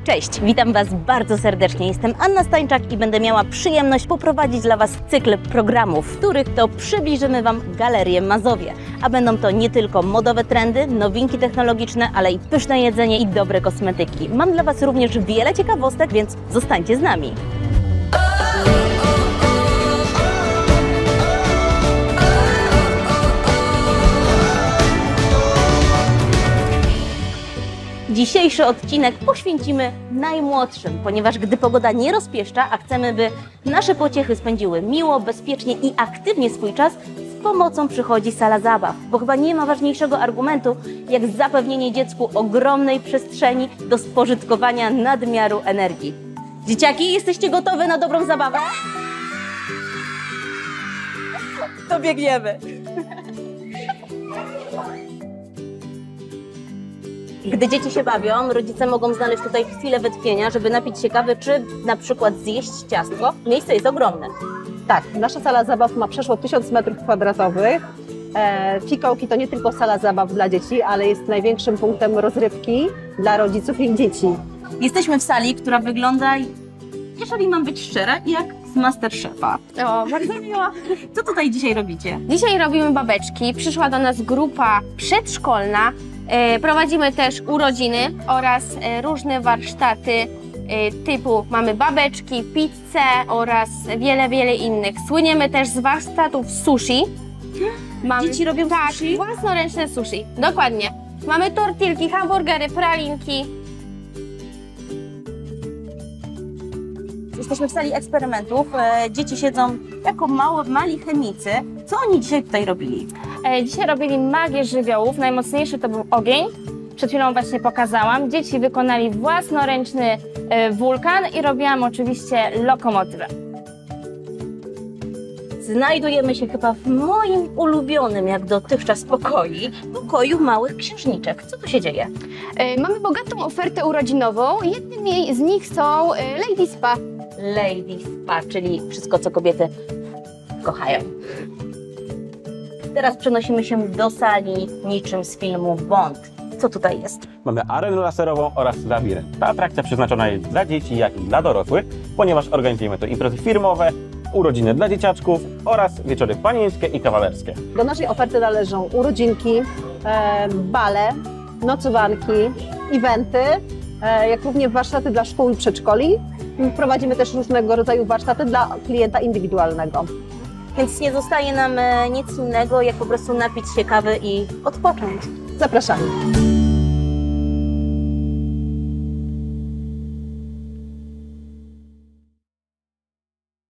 Cześć, witam Was bardzo serdecznie. Jestem Anna Stańczak i będę miała przyjemność poprowadzić dla Was cykl programów, w których to przybliżymy Wam Galerię Mazowie. A będą to nie tylko modowe trendy, nowinki technologiczne, ale i pyszne jedzenie i dobre kosmetyki. Mam dla Was również wiele ciekawostek, więc zostańcie z nami. Dzisiejszy odcinek poświęcimy najmłodszym, ponieważ gdy pogoda nie rozpieszcza, a chcemy, by nasze pociechy spędziły miło, bezpiecznie i aktywnie swój czas, z pomocą przychodzi sala zabaw, bo chyba nie ma ważniejszego argumentu, jak zapewnienie dziecku ogromnej przestrzeni do spożytkowania nadmiaru energii. Dzieciaki, jesteście gotowe na dobrą zabawę? To biegniemy! Gdy dzieci się bawią, rodzice mogą znaleźć tutaj chwilę wytchnienia, żeby napić się kawy, czy na przykład zjeść ciastko. Miejsce jest ogromne. Tak, nasza sala zabaw ma przeszło 1000 m². Fikołki to nie tylko sala zabaw dla dzieci, ale jest największym punktem rozrywki dla rodziców i dzieci. Jesteśmy w sali, która wygląda, jeżeli mam być szczera, jak z MasterChefa. O, bardzo miło. Co tutaj dzisiaj robicie? Dzisiaj robimy babeczki. Przyszła do nas grupa przedszkolna. Prowadzimy też urodziny oraz różne warsztaty typu mamy babeczki, pizzę oraz wiele innych. Słyniemy też z warsztatów sushi. Dzieci robią sushi? Tak, własnoręczne sushi, dokładnie. Mamy tortilki, hamburgery, pralinki. Jesteśmy w sali eksperymentów. Dzieci siedzą jako mali chemicy. Co oni dzisiaj tutaj robili? Dzisiaj robili magię żywiołów. Najmocniejszy to był ogień. Przed chwilą właśnie pokazałam. Dzieci wykonali własnoręczny wulkan i robiłam oczywiście lokomotywę. Znajdujemy się chyba w moim ulubionym jak dotychczas pokoju małych księżniczek. Co tu się dzieje? Mamy bogatą ofertę urodzinową. Jednym z nich są Lady Spa. Lady Spa, czyli wszystko, co kobiety kochają. Teraz przenosimy się do sali niczym z filmu Bond. Co tutaj jest? Mamy arenę laserową oraz labirynt. Ta atrakcja przeznaczona jest dla dzieci, jak i dla dorosłych, ponieważ organizujemy tu imprezy firmowe, urodziny dla dzieciaczków oraz wieczory panieńskie i kawalerskie. Do naszej oferty należą urodzinki, bale, nocowanki, eventy, jak również warsztaty dla szkół i przedszkoli. Prowadzimy też różnego rodzaju warsztaty dla klienta indywidualnego. Więc nie zostaje nam nic innego, jak po prostu napić się kawy i odpocząć. Zapraszamy.